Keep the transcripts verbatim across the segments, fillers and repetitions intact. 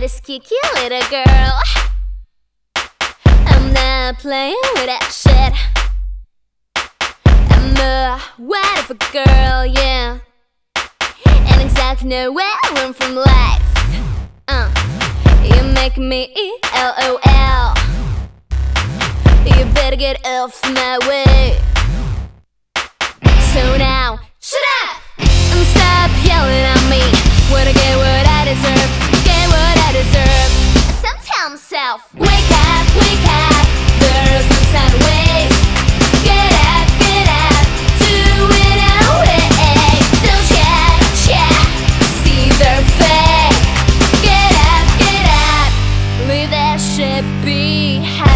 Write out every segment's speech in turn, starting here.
risky cute little girl. I'm not playing with that shit. I'm a wonderful girl, yeah. And exactly know where I run from life. uh, You make me L O L. You better get off my way. So now, shut up and stop yelling at me. Wanna get what I deserve, get what I deserve. Sometimes tell myself, wake up, wake up. There's no time to waste. Get up, get up, do it away. Don't ya, don't ya see their fate. Get up, get up, leave that shit behind.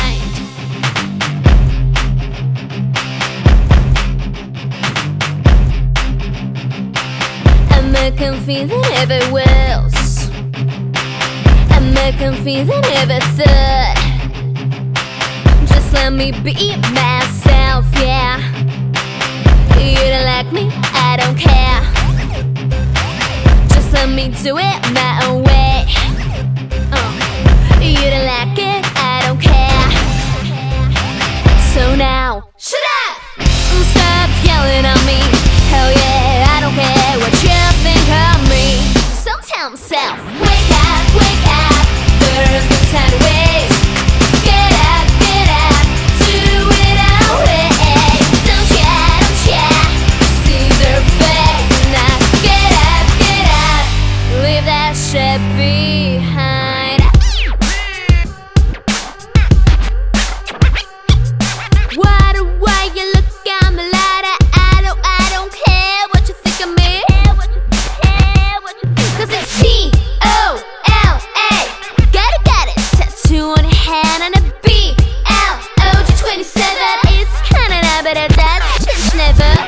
I'm a confident ever wills. I'm a confident ever thought. Just let me be myself, yeah. You don't like me, I don't care. Just let me do it my own way. uh. You don't like it, I don't care. So now, shut up and stop yelling at me. Hell yeah, I don't care what you think of me. So tell myself, wake up, wake up. There's no time to waste. Get up, get up, do it away. Don't ya, don't ya see their face. Now get up, get up, leave that shit behind. Why do why you look at me like that? I don't, I don't care what you think of me. Cause it's T O L A. Gotta got it, tattoo on your hand and a B L O G twenty-seven. It's kinda not, but it does change never.